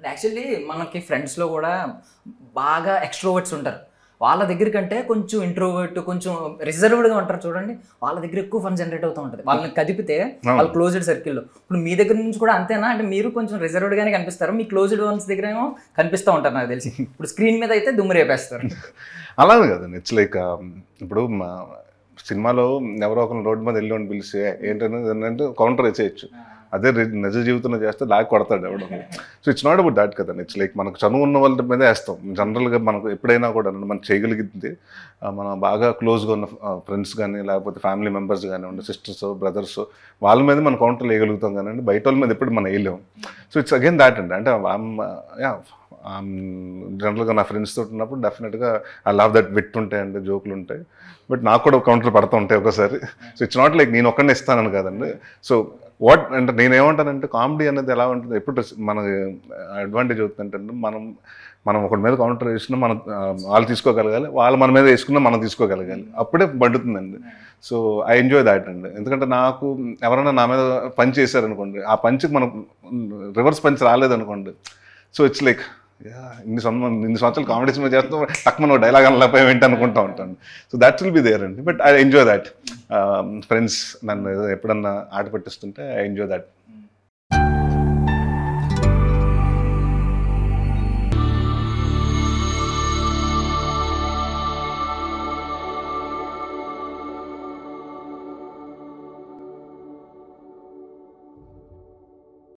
Actually మనకి ఫ్రెండ్స్లో కూడా బాగా ఎక్స్ట్రోవర్ట్స్ ఉంటారు. వాళ్ళ దగ్గర కంటే కొంచెం ఇంట్రోవర్ట్, కొంచెం రిజర్వ్డ్గా ఉంటారు చూడండి, వాళ్ళ దగ్గర ఎక్కువ ఫన్ జనరేట్ అవుతూ ఉంటుంది. వాళ్ళని కదిపితే వాళ్ళ క్లోజ్డ్ సర్కిల్లో. ఇప్పుడు మీ దగ్గర నుంచి కూడా అంతేనా? అంటే మీరు కొంచెం రిజర్వ్డ్గానే కనిపిస్తారు, మీ క్లోజ్డ్ వన్స్ దగ్గర ఏమో కనిపిస్తూ ఉంటారు నాకు తెలిసి. ఇప్పుడు స్క్రీన్ మీద అయితే దుమ్ము రేపేస్తారు. అలానే కదండి. ఇట్స్ లైక్ ఇప్పుడు సినిమాలో ఎవరో ఒకరు రోడ్డు మీద వెళ్ళి పిలిస్తే ఏంటంటే కౌంటర్ వేసేయచ్చు. అదే నిజ జీవితంలో చేస్తే లాగ్ కొడతాడు ఎవడో. So it's not about that కదండి. ఇట్స్ లైక్ మనకు చనువు ఉన్న వాళ్ళ మీద వేస్తాం. జనరల్గా మనకు ఎప్పుడైనా కూడా మనం చేయగలిగింది మనం బాగా క్లోజ్గా ఉన్న ఫ్రెండ్స్ కానీ లేకపోతే ఫ్యామిలీ మెంబర్స్ కానీ ఉండే సిస్టర్స్ బ్రదర్స్ వాళ్ళ మీద మనం కౌంటర్లు వేయగలుగుతాం కానీ బయట వాళ్ళ మీద ఎప్పుడు మనం వేయలేము. సో ఇట్స్ అగైన్ దాట్ అండి. అంటే జనరల్గా నా ఫ్రెండ్స్ తోటి ఉన్నప్పుడు డెఫినెట్గా ఐ లవ్ దట్ విట్ ఉంటాయండి, జోకులు ఉంటాయి. బట్ నాకు కూడా కౌంటర్ పడుతూ ఉంటాయి ఒకసారి. సో ఇట్స్ నాట్ లైక్ నేను ఒక్కడిని ఇస్తానని కాదండి. సో వాట్ అంటే నేనేమంటానంటే కామెడీ అనేది ఎలా ఉంటుంది, ఎప్పుడు మన అడ్వాంటేజ్ అవుతుందంటే మనం ఒకటి మీద కౌంటర్ వేసినా మనం వాళ్ళు తీసుకోగలగాలి, వాళ్ళు మన మీద వేసుకున్నా మనం తీసుకోగలగాలి, అప్పుడే పండుతుందండి. సో ఐ ఎంజాయ్ దాట్ అండి. ఎందుకంటే నాకు ఎవరైనా నా మీద పంచ్ చేశారనుకోండి, ఆ పంచ్కి మనకు రివర్స్ పంచ్ రాలేదనుకోండి, సో ఇట్స్ లైక్ ఇన్ని సంవత్సరాలు కామెడీ సినిమా చేస్తాం, తక్కువ నువ్వు డైలాగ్ అనలేకపోయి ఏంటి అనుకుంటా ఉంటాను. So that will be there అండి. But I enjoy that. Friends నన్ను ఎప్పుడన్నా ఆట పట్టిస్తుంటే ఐ ఎంజాయ్ దాట్.